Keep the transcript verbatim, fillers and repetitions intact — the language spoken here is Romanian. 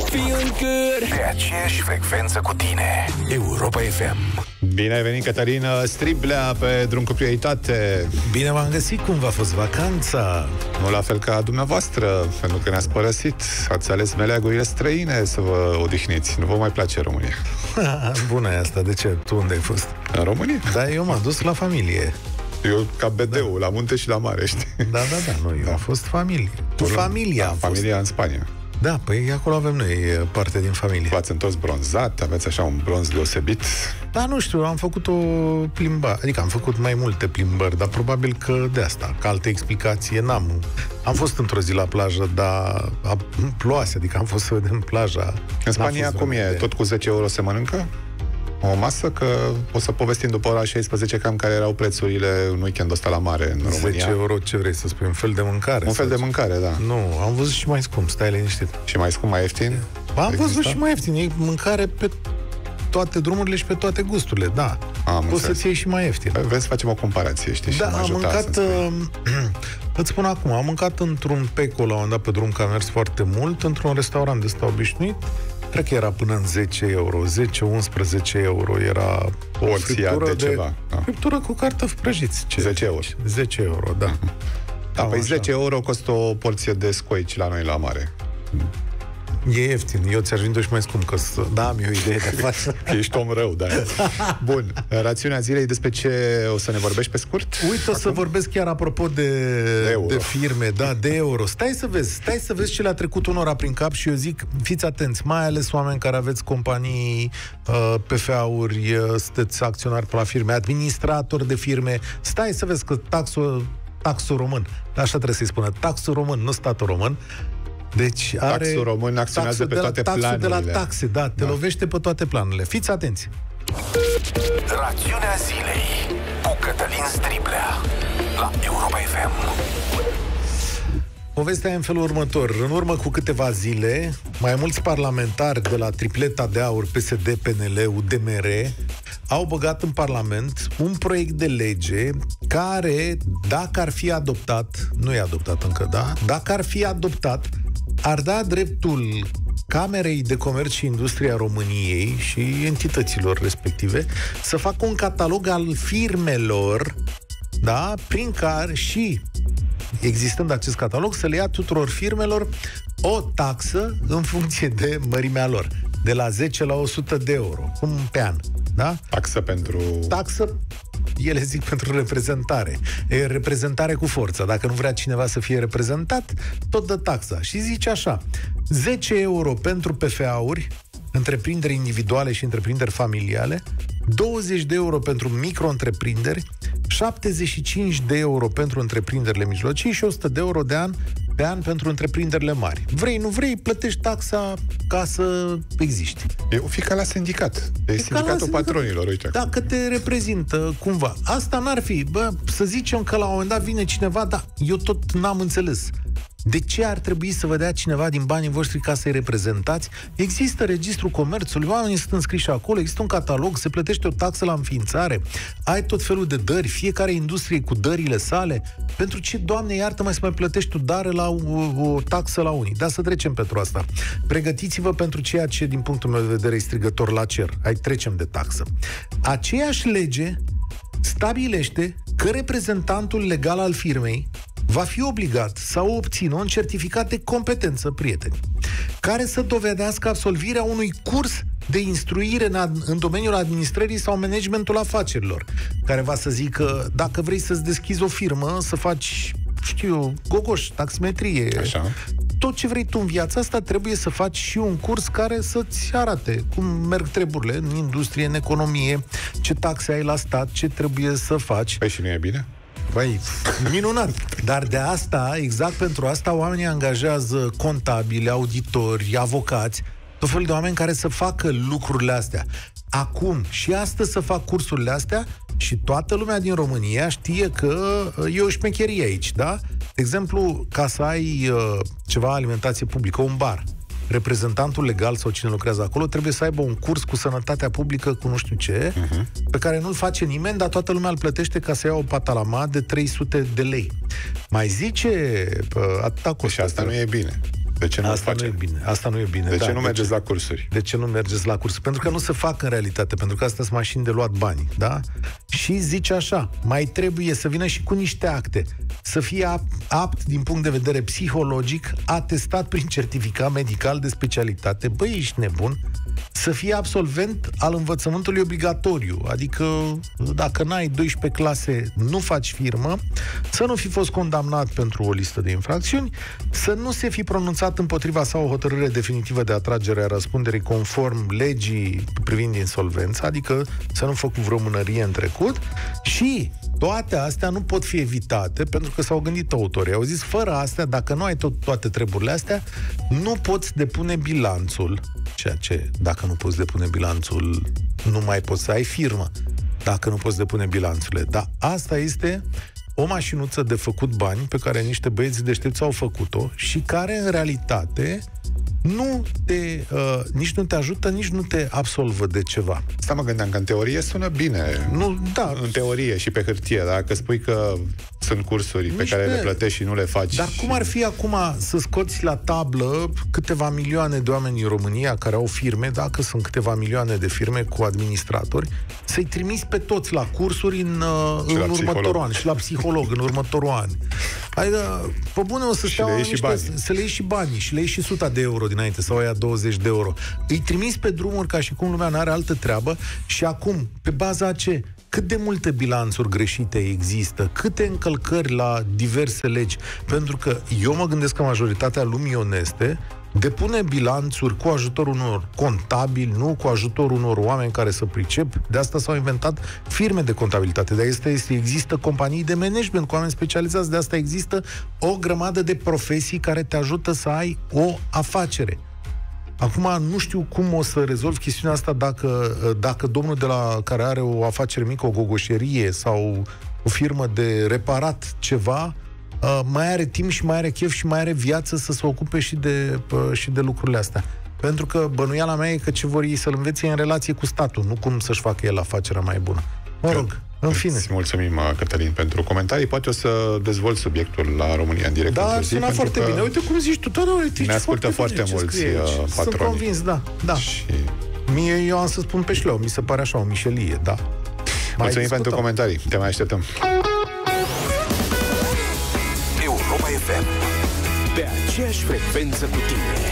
feeling good. Pe aceeași frecvență cu tine, Europa F M. Bine ai venit, Cătălin Striblea, pe drum cu prioritate. Bine v-am găsit, cum v-a fost vacanța? Nu la fel ca dumneavoastră, pentru că ne-ați părăsit. Ați ales meleagurile străine să vă odihniți. Nu vă mai place România. Bună e asta, de ce? Tu unde ai fost? În România. Da, eu m-am dus la familie. Eu ca B D-ul, da. La munte și la mare, știi? Da, da, da, nu, eu da. am fost familie. Tu Bun, familia da, am familia fost. în Spania. Da, păi acolo avem noi parte din familie. V-ați întors bronzat, aveți așa un bronz deosebit. Da, nu știu, am făcut o plimbare, adică am făcut mai multe plimbări, dar probabil că de asta, că alte explicație n-am. Am fost într-o zi la plajă, dar a, ploase, adică am fost să vedem plaja. În Spania cum e? De... Tot cu zece euro se mănâncă? O masă? Că o să povestim după ora șaisprezece cam care erau prețurile în weekendul ăsta la mare în România. zece euro, ce vrei să spui? Un fel de mâncare? Un fel de ce? mâncare, da. Nu, am văzut și mai scump, stai liniștit. Și mai scump, mai ieftin? Am Există? văzut și mai ieftin, e mâncare pe toate drumurile și pe toate gusturile, da. Am Poți să-ți iei și mai ieftin. Vrem să facem o comparație, știi? Da, și am mâncat, uh, îți spun acum, am mâncat într-un Peco la un moment dat pe drum, că am mers foarte mult, într-un restaurant de ăsta obișnuit. Cred că era până în zece euro, zece unsprezece euro era o friptură de, ceva. Da. Friptură cu cartofi prăjiți. Ce zece euro. zece euro, da. Da, păi zece euro costă o porție de scoici la noi la mare. E ieftin, eu ți-aș vinde și mai scump, că da, am eu idee de față. Ești om rău, da. Bun, rațiunea zilei, despre ce o să ne vorbești pe scurt? Uite, o să vorbesc chiar apropo de, de, de firme, da, de euro. Stai să vezi, stai să vezi ce le-a trecut unora prin cap și eu zic, fiți atenți, mai ales oameni care aveți companii, uh, P F A-uri, uh, sunteți acționari pe la firme, administratori de firme, stai să vezi că taxul, taxul român, așa trebuie să-i spună, taxul român, nu statul român. Deci are taxul român acționează pe toate taxul planurile. de la taxe, da, te da. lovește pe toate planurile. Fiți atenți. Rațiunea zilei cu Cătălin Striblea la Europa F M. Povestea e în felul următor. În urmă cu câteva zile, mai mulți parlamentari de la tripleta de aur P S D, P N L, U D M R au băgat în Parlament un proiect de lege care, dacă ar fi adoptat, nu e adoptat încă, da? Dacă ar fi adoptat, ar da dreptul Camerei de Comerț și Industrie a României și entităților respective să facă un catalog al firmelor, da, prin care și, existând acest catalog, să le ia tuturor firmelor o taxă în funcție de mărimea lor, de la zece la o sută de euro, cum pe an, da? Taxă pentru... Taxă, ele zic pentru reprezentare. E reprezentare cu forță. Dacă nu vrea cineva să fie reprezentat, tot dă taxa. Și zice așa, zece euro pentru P F A-uri, întreprinderi individuale și întreprinderi familiale, douăzeci de euro pentru micro-întreprinderi, șaptezeci și cinci de euro pentru întreprinderile mijlocii și o sută de euro de an pe an pentru întreprinderile mari. Vrei, nu vrei, plătești taxa ca să existi. E o fi ca la sindicat. E, e sindicatul sindicat. patronilor, uite. Dacă te reprezintă cumva. Asta n-ar fi. Bă, să zicem că la un moment dat vine cineva, dar eu tot n-am înțeles. De ce ar trebui să vă dea cineva din banii voștri ca să-i reprezentați? Există registrul comerțului, oamenii sunt înscriși acolo, există un catalog, se plătește o taxă la înființare, ai tot felul de dări, fiecare industrie cu dările sale. Pentru ce, Doamne iartă, mai să mai plătești o dare la o, o taxă la unii? Dar să trecem pentru asta. Pregătiți-vă pentru ceea ce, din punctul meu de vedere, e strigător la cer. Hai, trecem de taxă. Aceeași lege stabilește că reprezentantul legal al firmei va fi obligat să obțină un certificat de competență, prieteni, care să dovedească absolvirea unui curs de instruire în, ad- în domeniul administrării sau managementul afacerilor, care va să zică, dacă vrei să-ți deschizi o firmă, să faci, știu eu, gogoș, taximetrie, așa, tot ce vrei tu în viața asta, trebuie să faci și un curs care să-ți arate cum merg treburile în industrie, în economie, ce taxe ai la stat, ce trebuie să faci. Păi și nu e bine? Băi, minunat! Dar de asta, exact pentru asta, oamenii angajează contabili, auditori, avocați, tot felul de oameni care să facă lucrurile astea. Acum, și astăzi să fac cursurile astea și toată lumea din România știe că e o șmecherie aici, da? De exemplu, ca să ai uh, ceva alimentație publică, un bar, reprezentantul legal sau cine lucrează acolo trebuie să aibă un curs cu sănătatea publică, cu nu știu ce, uh-huh. pe care nu-l face nimeni, dar toată lumea îl plătește ca să ia o patalama de trei sute de lei. Mai zice, atâta costă. Și asta nu e bine. De ce nu Asta nu e bine. Asta nu e bine. De da, ce nu de mergeți ce, la cursuri? De ce nu mergeți la cursuri? Pentru că nu se fac în realitate, pentru că astea sunt mașini de luat bani, da? Și zice așa, mai trebuie să vină și cu niște acte, să fie apt, apt din punct de vedere psihologic, atestat prin certificat medical de specialitate. Băi, ești nebun? Să fie absolvent al învățământului obligatoriu, adică dacă n-ai doisprezece clase, nu faci firmă, să nu fi fost condamnat pentru o listă de infracțiuni, să nu se fi pronunțat împotriva sa o hotărâre definitivă de atragere a răspunderii conform legii privind insolvența, adică să nu facă vreo mânărie în trecut, și toate astea nu pot fi evitate, pentru că s-au gândit autorii. Au zis, fără astea, dacă nu ai tot, toate treburile astea, nu poți depune bilanțul, ceea ce, dacă nu poți depune bilanțul, nu mai poți să ai firmă, dacă nu poți depune bilanțurile. Dar asta este o mașinuță de făcut bani pe care niște băieți deștepți au făcut-o și care, în realitate, nu te, uh, nici nu te ajută, nici nu te absolvă de ceva. Asta mă gândeam, că în teorie sună bine. Nu, da. În teorie și pe hârtie, dacă spui că sunt cursuri nici pe care pe... le plătești și nu le faci. Dar cum ar fi acum să scoți la tablă câteva milioane de oameni în România care au firme, dacă sunt câteva milioane de firme cu administratori, să-i trimiți pe toți la cursuri în, în următorul an și la psiholog în următorul an. Adică, pe bune, o să și stea le niște, să le iei și banii și le iei și suta de euro dinainte sau aia douăzeci de euro. Îi trimiți pe drumuri ca și cum lumea n-are altă treabă și acum, pe baza a ce? Cât de multe bilanțuri greșite există, câte încălcări la diverse legi, pentru că eu mă gândesc că majoritatea lumii oneste depune bilanțuri cu ajutorul unor contabili, nu cu ajutorul unor oameni care să pricep. De asta s-au inventat firme de contabilitate, de asta este, există companii de management cu oameni specializați, de asta există o grămadă de profesii care te ajută să ai o afacere. Acum nu știu cum o să rezolv chestiunea asta dacă, dacă domnul de la care are o afacere mică, o gogoșerie sau o firmă de reparat ceva, mai are timp și mai are chef și mai are viață să se ocupe și de, și de lucrurile astea. Pentru că bănuiala mea e că ce vor ei să-l învețe în relație cu statul, nu cum să-și facă el afacerea mai bună. Mă rog, în fine. Îți mulțumim, Cătălin, pentru comentarii. Poate o să dezvolt subiectul la România în direct. Da, sună foarte bine. Uite cum zici tu, toată ne ascultă foarte, foarte mulți patroni. Sunt convins, da. da. Și... Mie, eu am să spun pe șleau, mi se pare așa o mișelie, da. Mulțumim pentru comentarii. Te mai așteptăm. Europa F M, pe aceeași frecvență cu tine.